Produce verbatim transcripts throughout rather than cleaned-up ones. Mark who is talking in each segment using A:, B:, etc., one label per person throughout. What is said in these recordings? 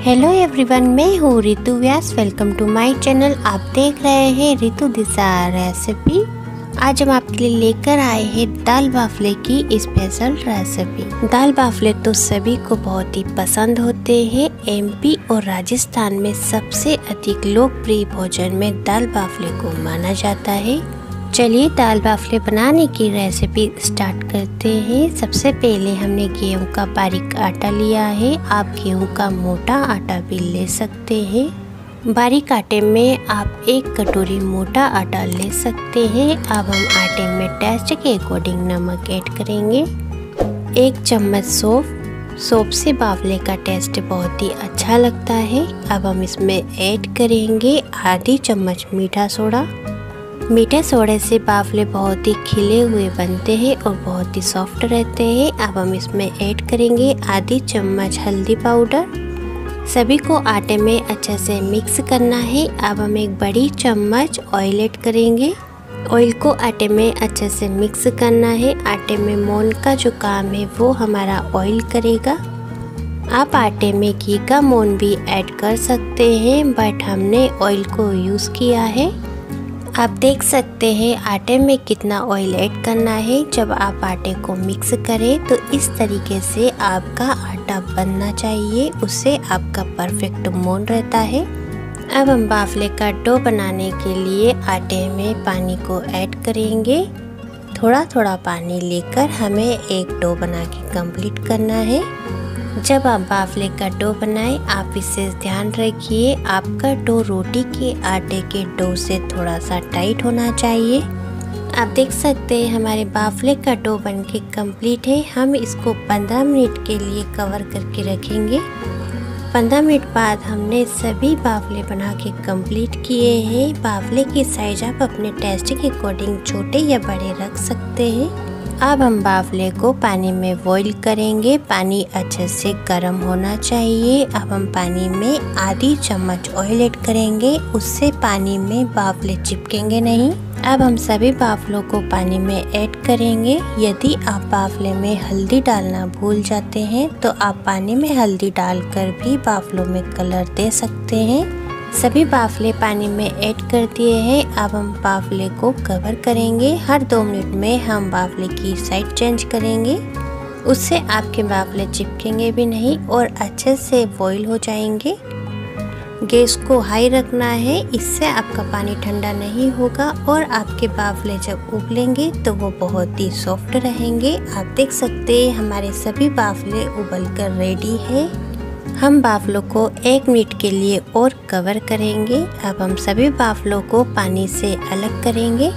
A: Hello everyone, मैं हूँ Ritu Vyas. Welcome to my channel. आप देख रहे हैं रितु दिशा रेसिपी। आज हम आपके लिए लेकर आए हैं दाल बाफले की स्पेशल रेसिपी। दाल बाफले तो सभी को बहुत ही पसंद होते हैं। एमपी और राजस्थान में सबसे अधिक लोकप्रिय भोजन में दाल बाफले को माना जाता है। चलिए दाल बाफले बनाने की रेसिपी स्टार्ट करते हैं। सबसे पहले हमने गेहूं का बारीक आटा लिया है। आप गेहूं का मोटा आटा भी ले सकते हैं। बारीक आटे में आप एक कटोरी मोटा आटा ले सकते हैं। अब हम आटे में टेस्ट के अकॉर्डिंग नमक ऐड करेंगे। एक चम्मच सौंफ। सौंफ से बाफले का टेस्ट बहुत ही अच्छा लगता है। अब हम इसमें ऐड करेंगे आधी चम्मच मीठा सोडा। मीठे सोडे से बाफले बहुत ही खिले हुए बनते हैं और बहुत ही सॉफ्ट रहते हैं। अब हम इसमें ऐड करेंगे आधी चम्मच हल्दी पाउडर। सभी को आटे में अच्छे से मिक्स करना है। अब हम एक बड़ी चम्मच ऑयल ऐड करेंगे। ऑयल को आटे में अच्छे से मिक्स करना है। आटे में मोन का जो काम है वो हमारा ऑयल करेगा। आप आटे में घी का मोन भी ऐड कर सकते हैं, बट हमने ऑयल को यूज़ किया है। आप देख सकते हैं आटे में कितना ऑयल ऐड करना है। जब आप आटे को मिक्स करें तो इस तरीके से आपका आटा बनना चाहिए, उससे आपका परफेक्ट मोन रहता है। अब हम बाफले का डो बनाने के लिए आटे में पानी को ऐड करेंगे। थोड़ा थोड़ा पानी लेकर हमें एक डो बना के कंप्लीट करना है। जब आप बाफले का डो बनाएं, आप इससे ध्यान रखिए आपका डो रोटी के आटे के डो से थोड़ा सा टाइट होना चाहिए। आप देख सकते हैं हमारे बाफले का डो बनके कंप्लीट है। हम इसको पंद्रह मिनट के लिए कवर करके रखेंगे। पंद्रह मिनट बाद हमने सभी बाफले बना के कंप्लीट किए हैं। बाफले की साइज आप अपने टेस्ट के अकॉर्डिंग छोटे या बड़े रख सकते हैं। अब हम बाफले को पानी में बॉईल करेंगे। पानी अच्छे से गर्म होना चाहिए। अब हम पानी में आधी चम्मच ऑयल ऐड करेंगे, उससे पानी में बाफले चिपकेंगे नहीं। अब हम सभी बाफलों को पानी में ऐड करेंगे। यदि आप बाफले में हल्दी डालना भूल जाते हैं तो आप पानी में हल्दी डालकर भी बाफलों में कलर दे सकते हैं। सभी बाफले पानी में ऐड कर दिए हैं। अब हम बाफले को कवर करेंगे। हर दो मिनट में हम बाफले की साइड चेंज करेंगे, उससे आपके बाफले चिपकेंगे भी नहीं और अच्छे से बॉईल हो जाएंगे। गैस को हाई रखना है, इससे आपका पानी ठंडा नहीं होगा और आपके बाफले जब उबलेंगे तो वो बहुत ही सॉफ्ट रहेंगे। आप देख सकते हैं हमारे सभी बाफले उबल कर रेडी है। हम बाफलों को एक मिनट के लिए और कवर करेंगे। अब हम सभी बाफलों को पानी से अलग करेंगे।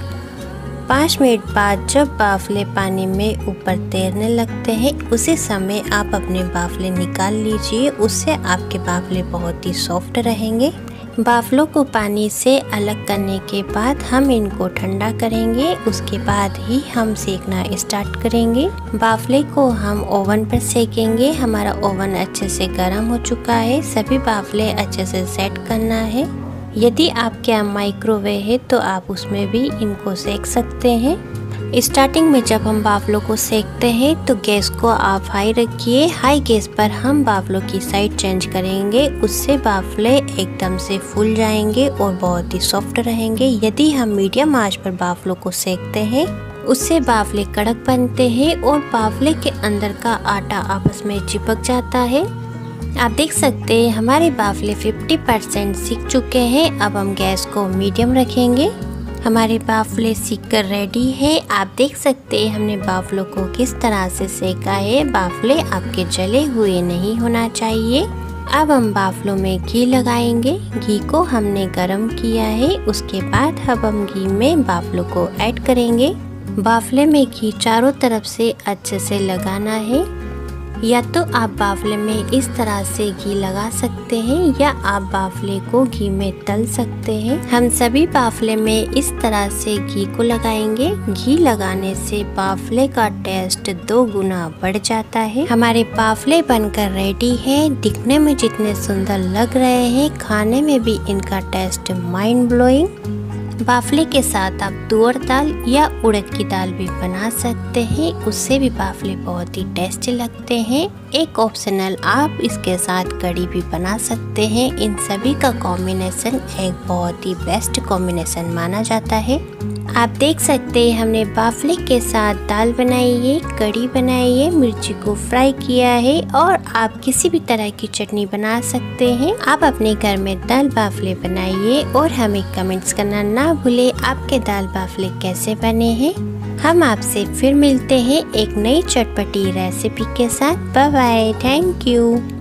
A: पाँच मिनट बाद जब बाफले पानी में ऊपर तैरने लगते हैं, उसी समय आप अपने बाफले निकाल लीजिए, उससे आपके बाफले बहुत ही सॉफ्ट रहेंगे। बाफलों को पानी से अलग करने के बाद हम इनको ठंडा करेंगे, उसके बाद ही हम सेकना स्टार्ट करेंगे। बाफले को हम ओवन पर सेकेंगे। हमारा ओवन अच्छे से गर्म हो चुका है। सभी बाफले अच्छे से सेट करना है। यदि आपके यहाँ माइक्रोवेव है तो आप उसमें भी इनको सेक सकते हैं। स्टार्टिंग में जब हम बाफलों को सेकते हैं तो गैस को आप हाई रखिए। हाई गैस पर हम बाफलों की साइड चेंज करेंगे, उससे बाफले एकदम से फूल जाएंगे और बहुत ही सॉफ्ट रहेंगे। यदि हम मीडियम आंच पर बाफलों को सेकते हैं, उससे बाफले कड़क बनते हैं और बाफले के अंदर का आटा आपस में चिपक जाता है। आप देख सकते हैं हमारे बाफले पचास परसेंट सीख चुके हैं। अब हम गैस को मीडियम रखेंगे। हमारे बाफले सीख कर रेडी है। आप देख सकते हैं हमने बाफलों को किस तरह से सेका है। बाफले आपके जले हुए नहीं होना चाहिए। अब हम बाफलों में घी लगाएंगे। घी को हमने गरम किया है। उसके बाद अब हम घी में बाफलों को ऐड करेंगे। बाफले में घी चारों तरफ से अच्छे से लगाना है। या तो आप बाफले में इस तरह से घी लगा सकते हैं या आप बाफले को घी में तल सकते हैं। हम सभी बाफले में इस तरह से घी को लगाएंगे। घी लगाने से बाफले का टेस्ट दो गुना बढ़ जाता है। हमारे बाफले बनकर रेडी है। दिखने में जितने सुंदर लग रहे हैं, खाने में भी इनका टेस्ट माइंड ब्लोइंग। बाफले के साथ आप तुअर दाल या उड़द की दाल भी बना सकते हैं, उससे भी बाफले बहुत ही टेस्टी लगते हैं। एक ऑप्शनल आप इसके साथ कढ़ी भी बना सकते हैं। इन सभी का कॉम्बिनेशन एक बहुत ही बेस्ट कॉम्बिनेशन माना जाता है। आप देख सकते हैं हमने बाफले के साथ दाल बनाई है, कढ़ी बनाई है, मिर्ची को फ्राई किया है और आप किसी भी तरह की चटनी बना सकते हैं। आप अपने घर में दाल बाफले बनाइए और हमें कमेंट्स करना ना भूले आपके दाल बाफले कैसे बने हैं। हम आपसे फिर मिलते हैं एक नई चटपटी रेसिपी के साथ। Bye bye, thank you.